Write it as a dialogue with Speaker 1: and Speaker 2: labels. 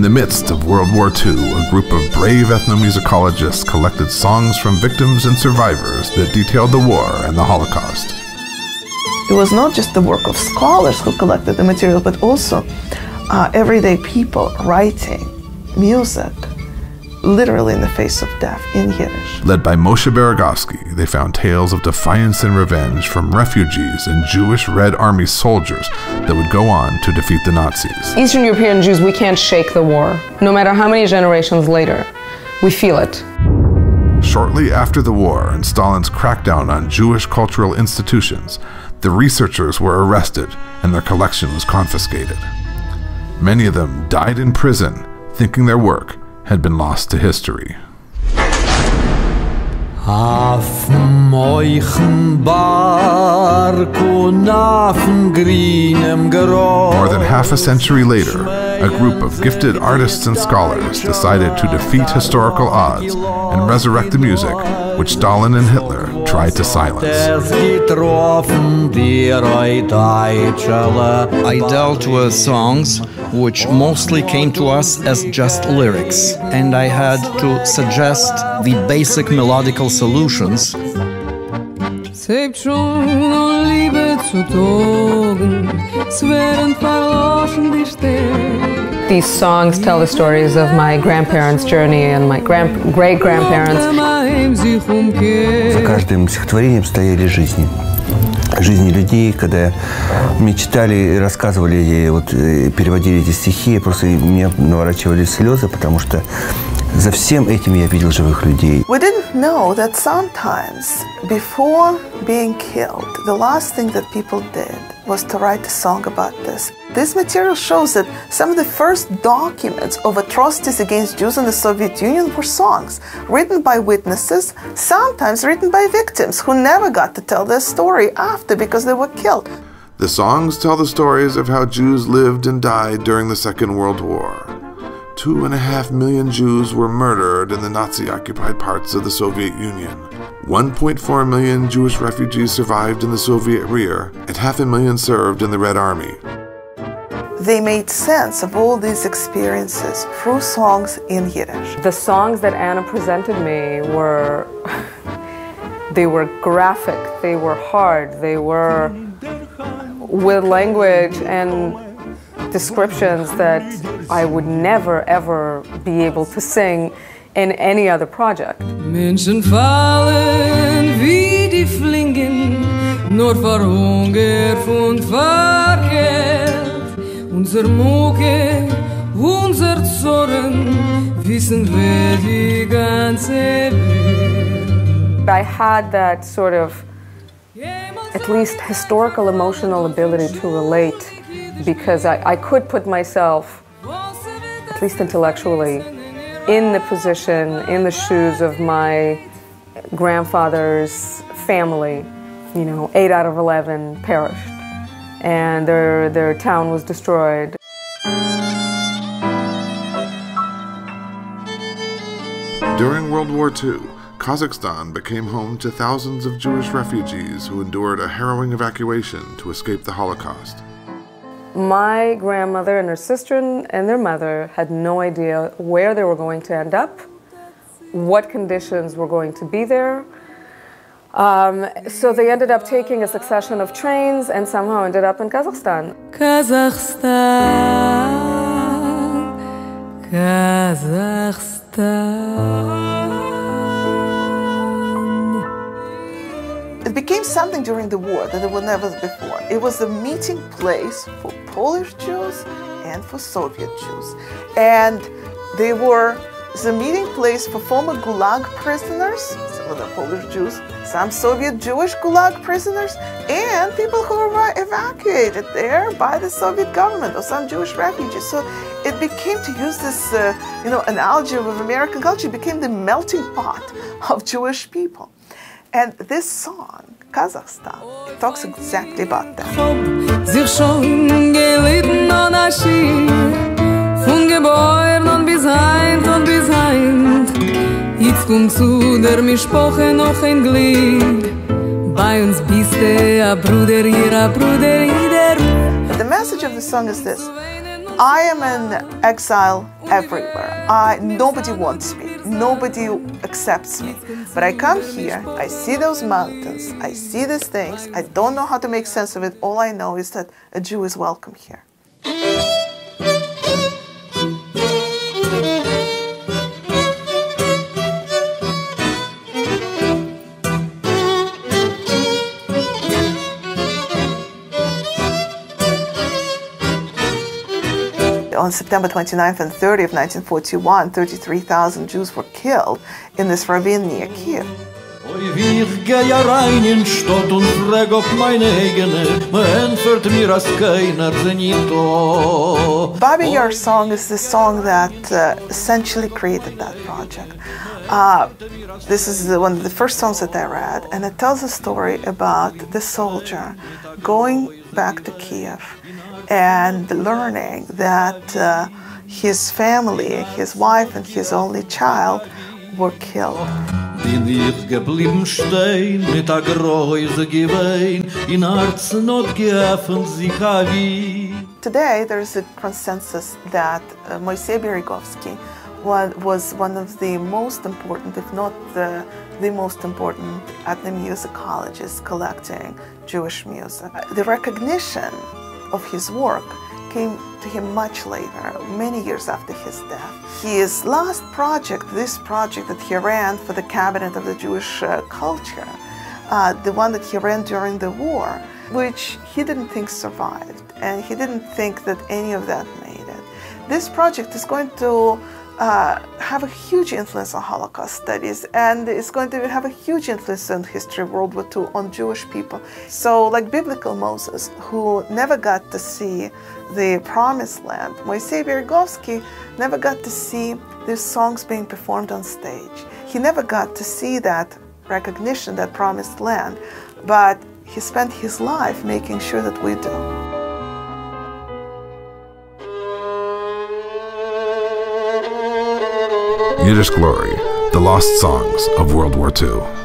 Speaker 1: In the midst of World War II, a group of brave ethnomusicologists collected songs from victims and survivors that detailed the war and the Holocaust.
Speaker 2: It was not just the work of scholars who collected the material, but also everyday people writing music, literally in the face of death, in Yiddish.
Speaker 1: Led by Moisei Beregovsky, they found tales of defiance and revenge from refugees and Jewish Red Army soldiers that would go on to defeat the Nazis.
Speaker 3: Eastern European Jews, we can't shake the war. No matter how many generations later, we feel it.
Speaker 1: Shortly after the war and Stalin's crackdown on Jewish cultural institutions, the researchers were arrested and their collection was confiscated. Many of them died in prison, thinking their work had been lost to history. More than half a century later, a group of gifted artists and scholars decided to defeat historical odds and resurrect the music which Stalin and Hitler tried to silence.
Speaker 4: I dealt with songs which mostly came to us as just lyrics, and I had to suggest the basic melodical solutions.
Speaker 3: These songs tell the stories of my grandparents' journey and my great-grandparents.
Speaker 5: За каждым стихотворением стояли жизни. Жизни людей, когда мне читали и рассказывали, вот, переводили эти стихи, просто мне наворачивались слезы, потому что за всем этим я видел живых людей.
Speaker 2: We didn't know that sometimes, before being killed, the last thing that people did was to write a song about this. This material shows that some of the first documents of atrocities against Jews in the Soviet Union were songs written by witnesses, sometimes written by victims who never got to tell their story after because they were killed.
Speaker 1: The songs tell the stories of how Jews lived and died during the Second World War. 2.5 million Jews were murdered in the Nazi-occupied parts of the Soviet Union. 1.4 million Jewish refugees survived in the Soviet rear, and 500,000 served in the Red Army.
Speaker 2: They made sense of all these experiences through songs in Yiddish.
Speaker 3: The songs that Anna presented me were, they were graphic, they were hard, they were with language and descriptions that I would never ever be able to sing in any other project.
Speaker 6: Menschen fallen wie die Flingen, nur verhungert und verkehrt. Unser Mucke, unser Zorn, wissen wir die ganze Welt.
Speaker 3: I had that sort of, at least historical emotional ability to relate, because I could put myself, at least intellectually, in the position, in the shoes of my grandfather's family. You know, 8 out of 11 perished, and their town was destroyed.
Speaker 1: During World War II, Kazakhstan became home to thousands of Jewish refugees who endured a harrowing evacuation to escape the Holocaust.
Speaker 3: My grandmother and her sister and their mother had no idea where they were going to end up, what conditions were going to be there. So they ended up taking a succession of trains and somehow ended up in Kazakhstan.
Speaker 6: Kazakhstan, Kazakhstan.
Speaker 2: It became something during the war that there was never before. It was a meeting place for Polish Jews and for Soviet Jews. And they were the meeting place for former Gulag prisoners, some of the Polish Jews, some Soviet Jewish Gulag prisoners, and people who were evacuated there by the Soviet government or some Jewish refugees. So it became, to use this analogy of American culture, it became the melting pot of Jewish people. And this song, Kazakhstan, it talks exactly about that. The message of the song is this: I am in exile everywhere. Nobody wants me. Nobody accepts me. But I come here, I see those mountains, I see these things. I don't know how to make sense of it. All I know is that a Jew is welcome here. On September 29th and 30th, 1941, 33,000 Jews were killed in this ravine near Kiev. Babi Yar song is the song that essentially created that project. This is one of the first songs that I read, and it tells a story about the soldier going back to Kiev and learning that his family, his wife and his only child were killed. Today there is a consensus that Moisei Beregovsky was one of the most important, if not the most important, ethnomusicologists collecting Jewish music. The recognition of his work came to him much later, many years after his death. His last project, this project that he ran for the Cabinet of the Jewish Culture, the one that he ran during the war, which he didn't think survived, and he didn't think that any of that made it. This project is going to have a huge influence on Holocaust studies, and it's going to have a huge influence on history of World War II on Jewish people. So like biblical Moses, who never got to see the Promised Land, Moisei Beregovsky never got to see these songs being performed on stage. He never got to see that recognition, that Promised Land, but he spent his life making sure that we do.
Speaker 1: Yiddish Glory, the lost songs of World War II.